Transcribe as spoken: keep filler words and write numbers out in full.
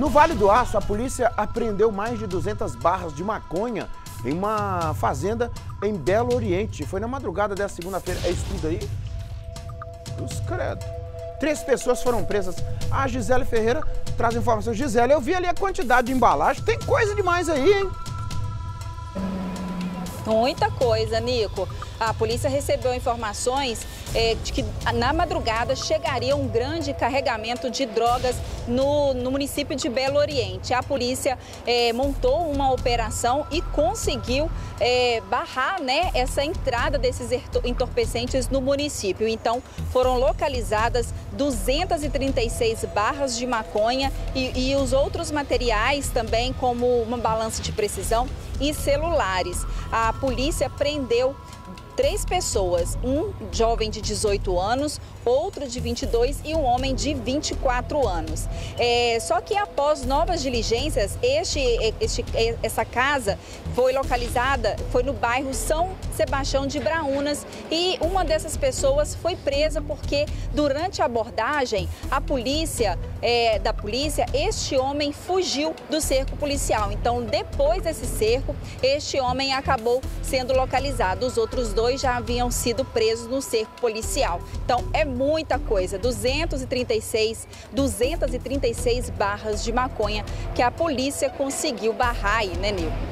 No Vale do Aço, a polícia apreendeu mais de duzentas barras de maconha em uma fazenda em Belo Oriente. Foi na madrugada dessa segunda-feira. É isso tudo aí? Os credo. Três pessoas foram presas. A Gisele Ferreira traz informações. Gisele, eu vi ali a quantidade de embalagem. Tem coisa demais aí, hein? Muita coisa, Nico. A polícia recebeu informações é, de que na madrugada chegaria um grande carregamento de drogas no, no município de Belo Oriente. A polícia é, montou uma operação e conseguiu é, barrar, né, essa entrada desses entorpecentes no município. Então, foram localizadas duzentas e trinta e seis barras de maconha e, e os outros materiais também, como uma balança de precisão e celulares. A polícia prendeu três pessoas, um jovem de dezoito anos, outro de vinte e dois e um homem de vinte e quatro anos. É, só que após novas diligências, este, este, essa casa foi localizada, foi no bairro São Sebastião de Braúnas e uma dessas pessoas foi presa porque durante a abordagem, a polícia, é, da polícia, este homem fugiu do cerco policial. Então, depois desse cerco, este homem acabou sendo localizado. Os outros dois já haviam sido presos no cerco policial. Então, é muita coisa, duzentas e trinta e seis, duzentas e trinta e seis barras de maconha que a polícia conseguiu barrar aí, né, Nil?